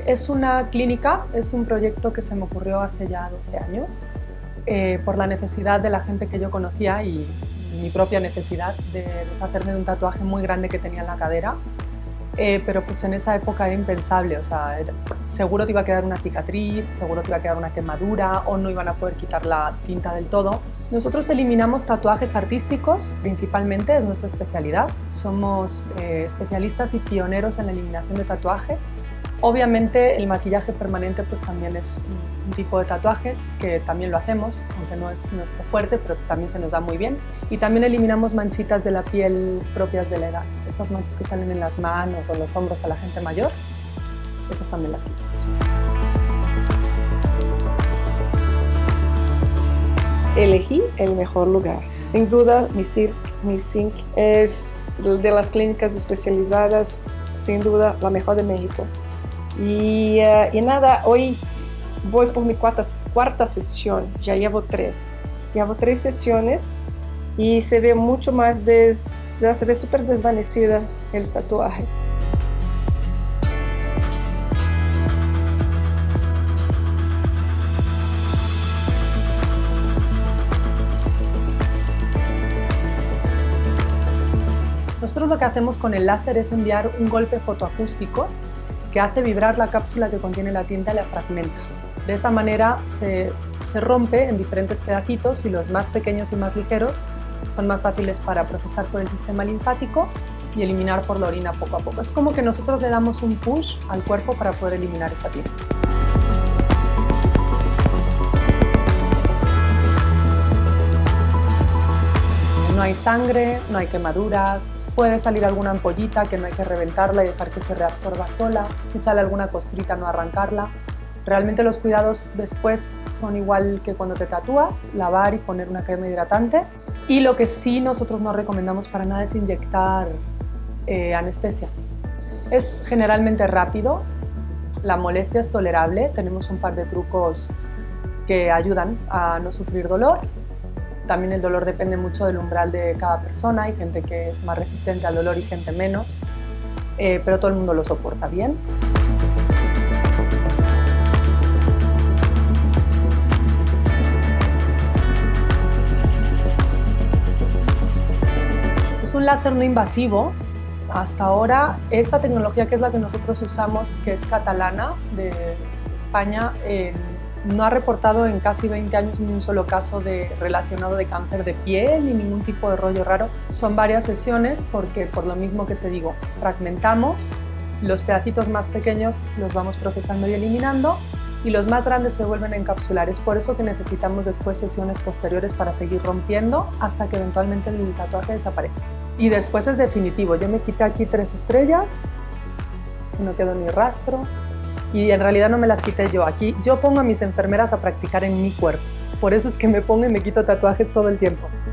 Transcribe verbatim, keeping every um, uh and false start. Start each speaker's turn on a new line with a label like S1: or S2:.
S1: Es una clínica, es un proyecto que se me ocurrió hace ya doce años eh, por la necesidad de la gente que yo conocía y mi propia necesidad de deshacerme de un tatuaje muy grande que tenía en la cadera. Eh, pero pues en esa época era impensable, o sea, era, seguro te iba a quedar una cicatriz, seguro te iba a quedar una quemadura o no iban a poder quitar la tinta del todo. Nosotros eliminamos tatuajes artísticos, principalmente, es nuestra especialidad. Somos eh, especialistas y pioneros en la eliminación de tatuajes. Obviamente el maquillaje permanente pues también es un tipo de tatuaje que también lo hacemos, aunque no es nuestro fuerte, pero también se nos da muy bien. Y también eliminamos manchitas de la piel propias de la edad. Estas manchas que salen en las manos o en los hombros a la gente mayor, esas también las quitamos.
S2: Elegí el mejor lugar. Sin duda, mi C I N C es de las clínicas especializadas, sin duda, la mejor de México. Y, uh, y nada, hoy voy por mi cuarta, cuarta sesión, ya llevo tres. Llevo tres sesiones y se ve mucho más, des, ya se ve súper desvanecida el tatuaje.
S1: Nosotros lo que hacemos con el láser es enviar un golpe fotoacústico que hace vibrar la cápsula que contiene la tinta y la fragmenta. De esa manera se, se rompe en diferentes pedacitos y los más pequeños y más ligeros son más fáciles para procesar por el sistema linfático y eliminar por la orina poco a poco. Es como que nosotros le damos un push al cuerpo para poder eliminar esa tinta. No hay sangre, no hay quemaduras, puede salir alguna ampollita que no hay que reventarla y dejar que se reabsorba sola. Si sale alguna costrita, no arrancarla. Realmente los cuidados después son igual que cuando te tatúas, lavar y poner una crema hidratante. Y lo que sí nosotros no recomendamos para nada es inyectar eh, anestesia. Es generalmente rápido, la molestia es tolerable, tenemos un par de trucos que ayudan a no sufrir dolor. También el dolor depende mucho del umbral de cada persona, hay gente que es más resistente al dolor y gente menos, eh, pero todo el mundo lo soporta bien. Es un láser no invasivo. Hasta ahora, esta tecnología que es la que nosotros usamos, que es catalana de España, eh, no ha reportado en casi veinte años ni un solo caso de, relacionado de cáncer de piel ni ningún tipo de rollo raro. Son varias sesiones porque, por lo mismo que te digo, fragmentamos, los pedacitos más pequeños los vamos procesando y eliminando y los más grandes se vuelven a encapsular. Es por eso que necesitamos después sesiones posteriores para seguir rompiendo hasta que eventualmente el tatuaje desaparezca. Y después es definitivo. Yo me quité aquí tres estrellas, no quedó ni rastro. Y en realidad no me las quité yo. Aquí yo pongo a mis enfermeras a practicar en mi cuerpo. Por eso es que me pongo y me quito tatuajes todo el tiempo.